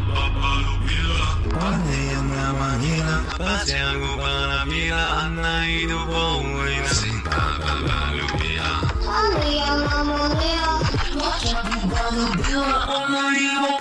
Panayana Manila, Pasiago Panapila, Anaido Bowen, Sintabalupila. Panayana Manila, Pasiago Panapila, Anaido